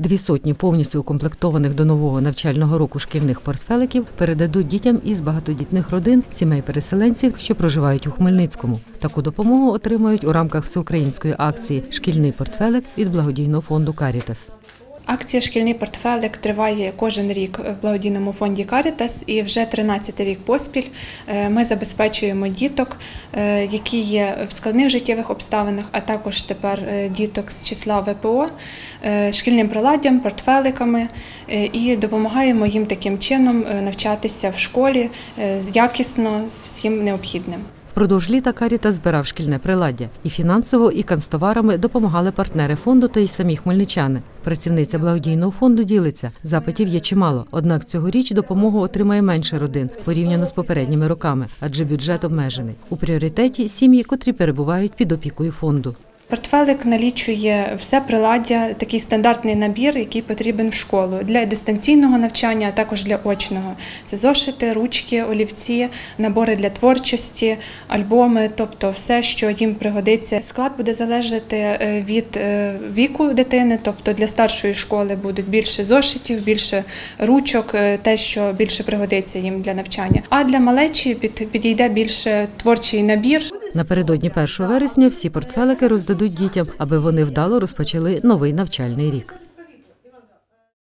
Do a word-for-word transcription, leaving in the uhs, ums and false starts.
Дві сотні повністю укомплектованих до нового навчального року шкільних портфеликів передадуть дітям із багатодітних родин, сімей переселенців, що проживають у Хмельницькому. Таку допомогу отримають у рамках всеукраїнської акції «Шкільний портфелик» від благодійного фонду «Карітас». Акція «Шкільний портфелик» триває кожен рік в благодійному фонді «Карітас» і вже тринадцятий рік поспіль ми забезпечуємо діток, які є в складних життєвих обставинах, а також тепер діток з числа В П О, шкільним приладдям, портфеликами і допомагаємо їм таким чином навчатися в школі якісно з всім необхідним. Впродовж літа «Карітас» збирав шкільне приладдя. І фінансово, і канцтоварами допомагали партнери фонду та й самі хмельничани. Працівниця благодійного фонду ділиться, запитів є чимало, однак цьогоріч допомогу отримає менше родин, порівняно з попередніми роками, адже бюджет обмежений. У пріоритеті – сім'ї, котрі перебувають під опікою фонду. Портфелик налічує все приладдя, такий стандартний набір, який потрібен в школу для дистанційного навчання, а також для очного. Це зошити, ручки, олівці, набори для творчості, альбоми, тобто все, що їм пригодиться. Склад буде залежати від віку дитини, тобто для старшої школи будуть більше зошитів, більше ручок, те, що більше пригодиться їм для навчання. А для малечі підійде більше творчий набір. Напередодні першого вересня всі портфелики роздадуть дітям, аби вони вдало розпочали новий навчальний рік.